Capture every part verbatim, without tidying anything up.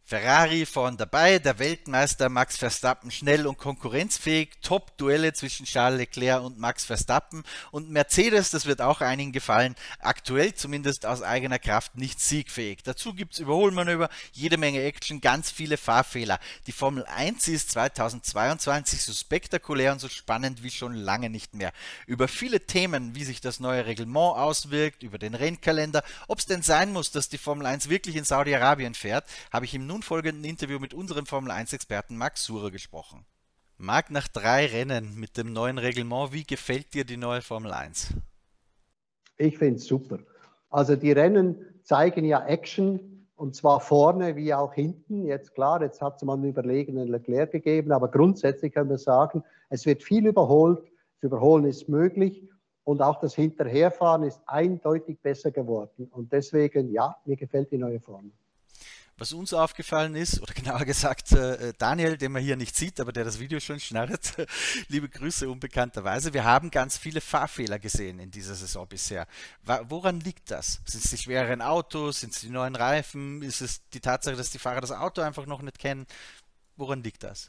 Ferrari vorn dabei, der Weltmeister Max Verstappen schnell und konkurrenzfähig, Top-Duelle zwischen Charles Leclerc und Max Verstappen und Mercedes, das wird auch einigen gefallen, aktuell zumindest aus eigener Kraft nicht siegfähig. Dazu gibt es Überholmanöver, jede Menge Action, ganz viele Fahrfehler. Die Formel eins ist zweitausendzweiundzwanzig so spektakulär und so spannend wie schon lange nicht mehr. Über viele Themen, wie sich das neue Reglement auswirkt, über den Rennkalender, ob es denn sein muss, dass die Formel eins wirklich in Saudi-Arabien fährt, habe ich im nun folgenden Interview mit unserem Formel eins-Experten Marc Surer gesprochen. Marc, nach drei Rennen mit dem neuen Reglement, wie gefällt dir die neue Formel eins? Ich finde es super. Also die Rennen zeigen ja Action, und zwar vorne wie auch hinten. Jetzt klar, jetzt hat es mal einen überlegenen Leclerc gegeben, aber grundsätzlich können wir sagen, es wird viel überholt, das Überholen ist möglich und auch das Hinterherfahren ist eindeutig besser geworden. Und deswegen, ja, mir gefällt die neue Formel. Was uns aufgefallen ist, oder genauer gesagt äh, Daniel, den man hier nicht sieht, aber der das Video schon schnarrt, liebe Grüße unbekannterweise, wir haben ganz viele Fahrfehler gesehen in dieser Saison bisher. Woran liegt das? Sind es die schwereren Autos, sind es die neuen Reifen, ist es die Tatsache, dass die Fahrer das Auto einfach noch nicht kennen? Woran liegt das?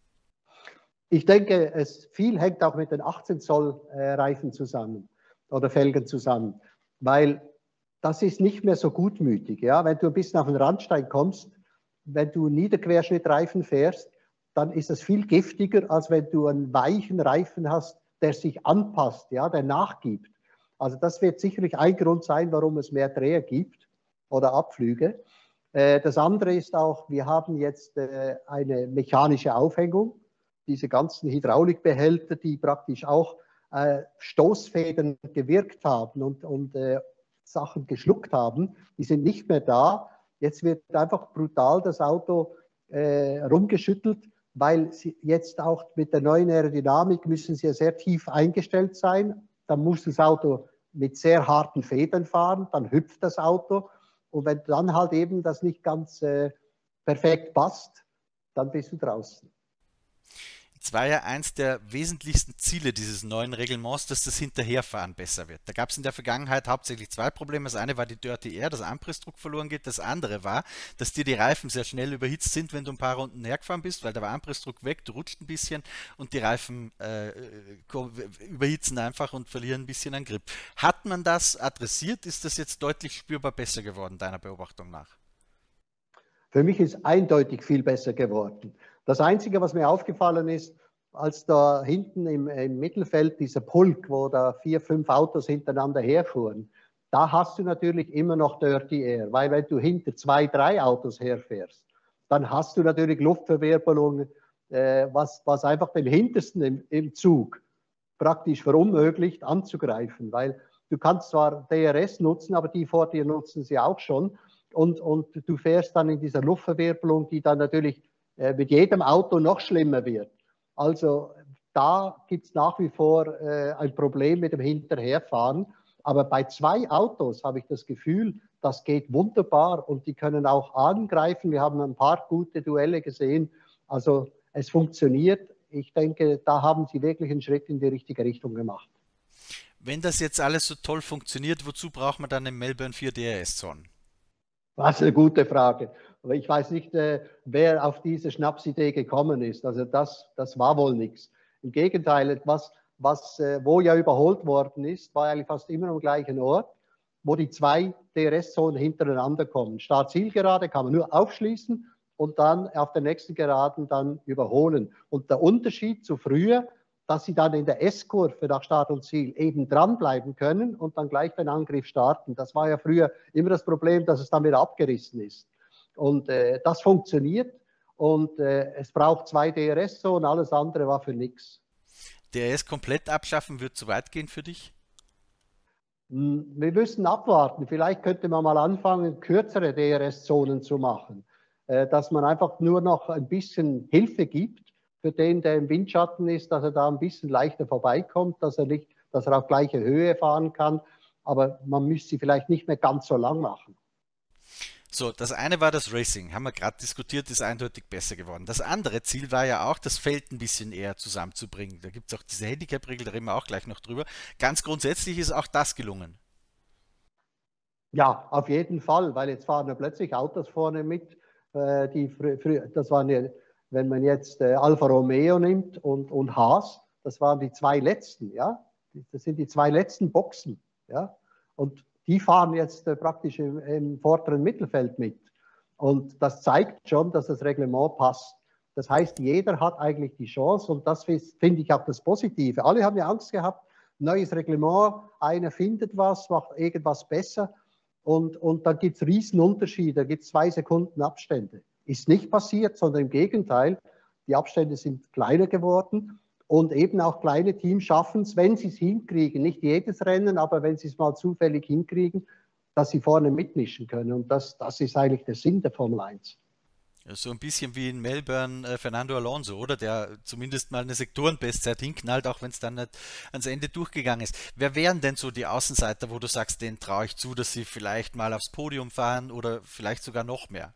Ich denke, es viel hängt auch mit den achtzehn Zoll äh, Reifen zusammen oder Felgen zusammen, weil das ist nicht mehr so gutmütig. Ja? Wenn du ein bisschen auf den Randstein kommst, wenn du Niederquerschnittreifen fährst, dann ist das viel giftiger, als wenn du einen weichen Reifen hast, der sich anpasst, ja? Der nachgibt. Also das wird sicherlich ein Grund sein, warum es mehr Dreher gibt oder Abflüge. Äh, das andere ist auch, wir haben jetzt äh, eine mechanische Aufhängung, diese ganzen Hydraulikbehälter, die praktisch auch äh, Stoßfedern gewirkt haben und, und äh, Sachen geschluckt haben, die sind nicht mehr da. Jetzt wird einfach brutal das Auto äh, rumgeschüttelt, weil sie jetzt auch mit der neuen Aerodynamik müssen sie ja sehr tief eingestellt sein. Dann muss das Auto mit sehr harten Federn fahren, dann hüpft das Auto. Und wenn dann halt eben das nicht ganz äh, perfekt passt, dann bist du draußen. Es war ja eins der wesentlichsten Ziele dieses neuen Reglements, dass das Hinterherfahren besser wird. Da gab es in der Vergangenheit hauptsächlich zwei Probleme. Das eine war die Dirty Air, dass Anpressdruck verloren geht. Das andere war, dass dir die Reifen sehr schnell überhitzt sind, wenn du ein paar Runden hergefahren bist, weil da war Anpressdruck weg, du rutscht ein bisschen und die Reifen äh, überhitzen einfach und verlieren ein bisschen an Grip. Hat man das adressiert? Ist das jetzt deutlich spürbar besser geworden, deiner Beobachtung nach? Für mich ist eindeutig viel besser geworden. Das Einzige, was mir aufgefallen ist, als da hinten im, im Mittelfeld dieser Pulk, wo da vier, fünf Autos hintereinander herfuhren, da hast du natürlich immer noch Dirty Air, weil wenn du hinter zwei, drei Autos herfährst, dann hast du natürlich Luftverwirbelung, äh, was, was einfach den Hintersten im, im Zug praktisch verunmöglicht anzugreifen, weil du kannst zwar D R S nutzen, aber die vor dir nutzen sie auch schon und, und du fährst dann in dieser Luftverwirbelung, die dann natürlich äh, mit jedem Auto noch schlimmer wird. Also da gibt es nach wie vor äh, ein Problem mit dem Hinterherfahren. Aber bei zwei Autos habe ich das Gefühl, das geht wunderbar und die können auch angreifen. Wir haben ein paar gute Duelle gesehen. Also es funktioniert. Ich denke, da haben sie wirklich einen Schritt in die richtige Richtung gemacht. Wenn das jetzt alles so toll funktioniert, wozu braucht man dann im Melbourne vier D R S-Zonen? Das ist eine gute Frage. Aber ich weiß nicht, äh, wer auf diese Schnapsidee gekommen ist. Also das, das war wohl nichts. Im Gegenteil, etwas, was, äh, wo ja überholt worden ist, war eigentlich fast immer am gleichen Ort, wo die zwei D R S-Zonen hintereinander kommen. Start-Zielgerade kann man nur aufschließen und dann auf der nächsten Geraden dann überholen. Und der Unterschied zu früher, dass sie dann in der S-Kurve nach Start und Ziel eben dranbleiben können und dann gleich den Angriff starten. Das war ja früher immer das Problem, dass es dann wieder abgerissen ist. Und äh, das funktioniert und äh, es braucht zwei D R S-Zonen, alles andere war für nichts. D R S komplett abschaffen wird zu weit gehen für dich? Wir müssen abwarten. Vielleicht könnte man mal anfangen, kürzere D R S-Zonen zu machen, äh, dass man einfach nur noch ein bisschen Hilfe gibt für den, der im Windschatten ist, dass er da ein bisschen leichter vorbeikommt, dass er nicht, dass er auf gleicher Höhe fahren kann. Aber man müsste sie vielleicht nicht mehr ganz so lang machen. So, das eine war das Racing, haben wir gerade diskutiert, ist eindeutig besser geworden. Das andere Ziel war ja auch, das Feld ein bisschen eher zusammenzubringen. Da gibt es auch diese Handicap-Regel, da reden wir auch gleich noch drüber. Ganz grundsätzlich ist auch das gelungen. Ja, auf jeden Fall, weil jetzt fahren ja plötzlich Autos vorne mit, Äh, die frü frü das waren ja, wenn man jetzt äh, Alfa Romeo nimmt und, und Haas, das waren die zwei letzten, ja. Das sind die zwei letzten Boxen, ja. Und die fahren jetzt äh, praktisch im, im vorderen Mittelfeld mit. Und das zeigt schon, dass das Reglement passt. Das heißt, jeder hat eigentlich die Chance und das finde ich auch das Positive. Alle haben ja Angst gehabt, neues Reglement, einer findet was, macht irgendwas besser und, und dann gibt es Riesenunterschiede, da gibt es zwei Sekunden Abstände. Ist nicht passiert, sondern im Gegenteil, die Abstände sind kleiner geworden und eben auch kleine Teams schaffen es, wenn sie es hinkriegen, nicht jedes Rennen, aber wenn sie es mal zufällig hinkriegen, dass sie vorne mitmischen können und das, das ist eigentlich der Sinn der Formel eins. So ein bisschen wie in Melbourne äh, Fernando Alonso, oder? Der zumindest mal eine Sektorenbestzeit hinknallt, auch wenn es dann nicht ans Ende durchgegangen ist. Wer wären denn so die Außenseiter, wo du sagst, denen traue ich zu, dass sie vielleicht mal aufs Podium fahren oder vielleicht sogar noch mehr?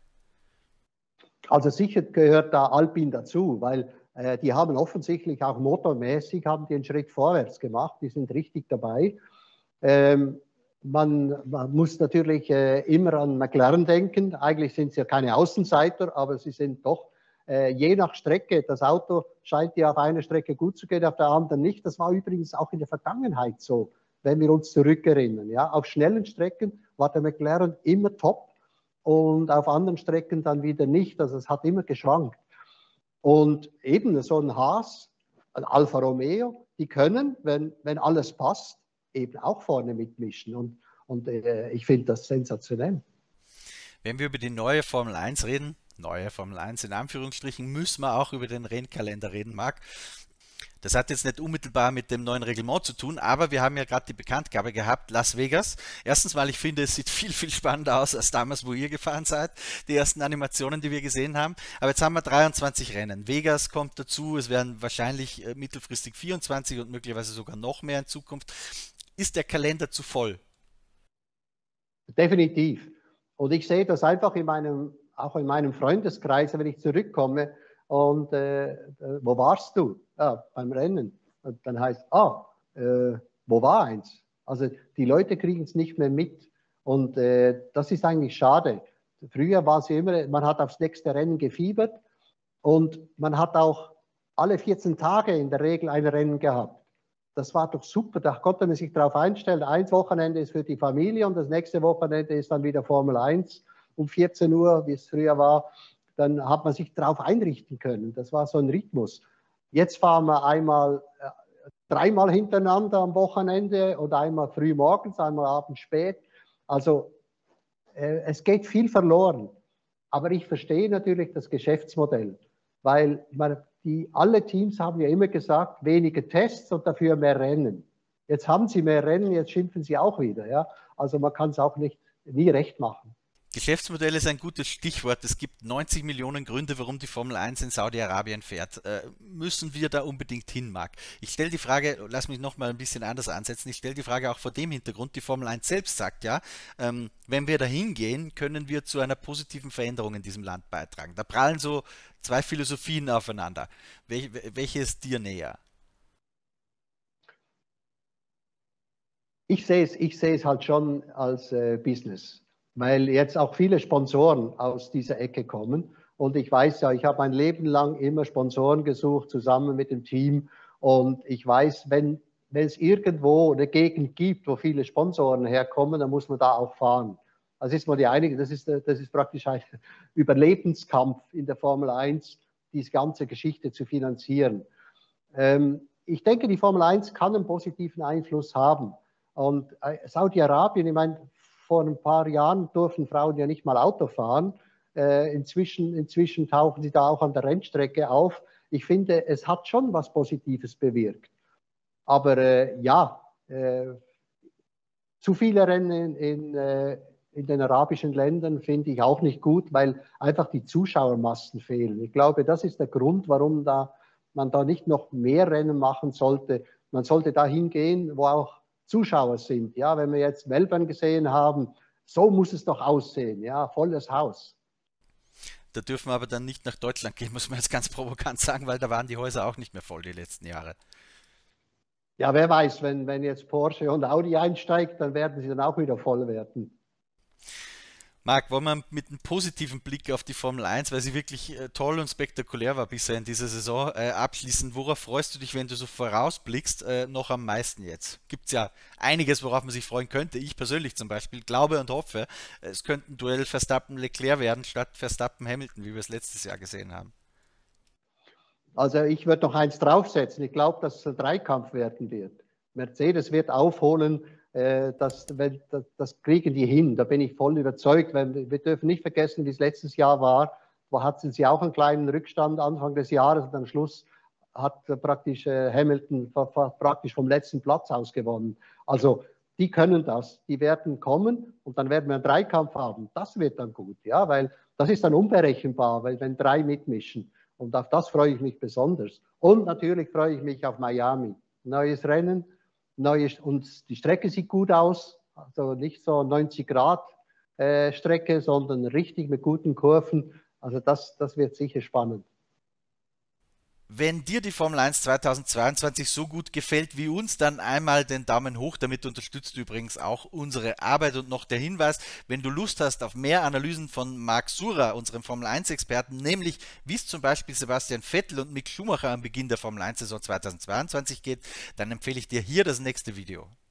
Also sicher gehört da Alpine dazu, weil äh, die haben offensichtlich auch motormäßig haben die einen Schritt vorwärts gemacht, die sind richtig dabei. Ähm, man, man, muss natürlich äh, immer an McLaren denken. Eigentlich sind sie ja keine Außenseiter, aber sie sind doch äh, je nach Strecke. Das Auto scheint ja auf einer Strecke gut zu gehen, auf der anderen nicht. Das war übrigens auch in der Vergangenheit so, wenn wir uns zurückerinnern. Ja? Auf schnellen Strecken war der McLaren immer top und auf anderen Strecken dann wieder nicht. Also es hat immer geschwankt. Und eben so ein Haas, ein Alfa Romeo, die können, wenn, wenn alles passt, eben auch vorne mitmischen. Und, und äh, ich finde das sensationell. Wenn wir über die neue Formel eins reden, neue Formel eins in Anführungsstrichen, müssen wir auch über den Rennkalender reden, Marc. Das hat jetzt nicht unmittelbar mit dem neuen Reglement zu tun, aber wir haben ja gerade die Bekanntgabe gehabt, Las Vegas. Erstens, weil ich finde, es sieht viel, viel spannender aus als damals, wo ihr gefahren seid. Die ersten Animationen, die wir gesehen haben. Aber jetzt haben wir dreiundzwanzig Rennen. Vegas kommt dazu, es werden wahrscheinlich mittelfristig vierundzwanzig und möglicherweise sogar noch mehr in Zukunft. Ist der Kalender zu voll? Definitiv. Und ich sehe das einfach in meinem, auch in meinem Freundeskreis, wenn ich zurückkomme und äh, wo warst du? Ja, beim Rennen. Und dann heißt, ah, äh, wo war eins? Also die Leute kriegen es nicht mehr mit. Und äh, das ist eigentlich schade. Früher war es immer, man hat aufs nächste Rennen gefiebert und man hat auch alle vierzehn Tage in der Regel ein Rennen gehabt. Das war doch super, da konnte man sich darauf einstellen. Ein Wochenende ist für die Familie und das nächste Wochenende ist dann wieder Formel eins um vierzehn Uhr, wie es früher war. Dann hat man sich darauf einrichten können. Das war so ein Rhythmus. Jetzt fahren wir einmal, äh, dreimal hintereinander am Wochenende oder einmal früh morgens, einmal abends spät. Also äh, es geht viel verloren. Aber ich verstehe natürlich das Geschäftsmodell, weil man, die, alle Teams haben ja immer gesagt, weniger Tests und dafür mehr Rennen. Jetzt haben sie mehr Rennen, jetzt schimpfen sie auch wieder. Ja? Also man kann es auch nicht nie recht machen. Geschäftsmodell ist ein gutes Stichwort. Es gibt neunzig Millionen Gründe, warum die Formel eins in Saudi-Arabien fährt. Äh, müssen wir da unbedingt hin, Marc? Ich stelle die Frage, lass mich noch mal ein bisschen anders ansetzen, ich stelle die Frage auch vor dem Hintergrund, die Formel eins selbst sagt ja, ähm, wenn wir da hingehen, können wir zu einer positiven Veränderung in diesem Land beitragen. Da prallen so zwei Philosophien aufeinander. Wel welche ist dir näher? Ich sehe es, ich sehe es halt schon als äh, Business, weil jetzt auch viele Sponsoren aus dieser Ecke kommen. Und ich weiß ja, ich habe mein Leben lang immer Sponsoren gesucht, zusammen mit dem Team. Und ich weiß, wenn, wenn es irgendwo eine Gegend gibt, wo viele Sponsoren herkommen, dann muss man da auch fahren. Das ist mal die einige, das ist, das ist praktisch ein Überlebenskampf in der Formel eins, diese ganze Geschichte zu finanzieren. Ähm, ich denke, die Formel eins kann einen positiven Einfluss haben. Und Saudi-Arabien, ich meine, vor ein paar Jahren durften Frauen ja nicht mal Auto fahren. Äh, inzwischen, inzwischen tauchen sie da auch an der Rennstrecke auf. Ich finde, es hat schon was Positives bewirkt. Aber äh, ja, äh, zu viele Rennen in, äh, in den arabischen Ländern finde ich auch nicht gut, weil einfach die Zuschauermassen fehlen. Ich glaube, das ist der Grund, warum da, man da nicht noch mehr Rennen machen sollte. Man sollte da hingehen, wo auch Zuschauer sind. Ja, wenn wir jetzt Melbourne gesehen haben, so muss es doch aussehen. Ja, volles Haus. Da dürfen wir aber dann nicht nach Deutschland gehen, muss man jetzt ganz provokant sagen, weil da waren die Häuser auch nicht mehr voll die letzten Jahre. Ja, wer weiß, wenn, wenn jetzt Porsche und Audi einsteigt, dann werden sie dann auch wieder voll werden. Marc, wollen wir mit einem positiven Blick auf die Formel eins, weil sie wirklich äh, toll und spektakulär war bisher in dieser Saison, äh, abschließen? Worauf freust du dich, wenn du so vorausblickst, äh, noch am meisten jetzt? Gibt es ja einiges, worauf man sich freuen könnte. Ich persönlich zum Beispiel glaube und hoffe, es könnte ein Duell Verstappen-Leclerc werden, statt Verstappen-Hamilton, wie wir es letztes Jahr gesehen haben. Also ich würde noch eins draufsetzen. Ich glaube, dass es ein Dreikampf werden wird. Mercedes wird aufholen. Das, das, das kriegen die hin, da bin ich voll überzeugt. Weil wir dürfen nicht vergessen, wie es letztes Jahr war. Da hatten sie auch einen kleinen Rückstand Anfang des Jahres und am Schluss hat praktisch Hamilton praktisch vom letzten Platz aus gewonnen. Also die können das, die werden kommen und dann werden wir einen Dreikampf haben. Das wird dann gut, ja, weil das ist dann unberechenbar, weil wenn drei mitmischen. Und auf das freue ich mich besonders. Und natürlich freue ich mich auf Miami. Neues Rennen. Neue, und die Strecke sieht gut aus, also nicht so neunzig Grad äh, Strecke, sondern richtig mit guten Kurven. Also das, das wird sicher spannend. Wenn dir die Formel eins zweitausendzweiundzwanzig so gut gefällt wie uns, dann einmal den Daumen hoch. Damit unterstützt du übrigens auch unsere Arbeit. Und noch der Hinweis, wenn du Lust hast auf mehr Analysen von Marc Surer, unserem Formel eins Experten, nämlich wie es zum Beispiel Sebastian Vettel und Mick Schumacher am Beginn der Formel eins Saison zweitausendzweiundzwanzig geht, dann empfehle ich dir hier das nächste Video.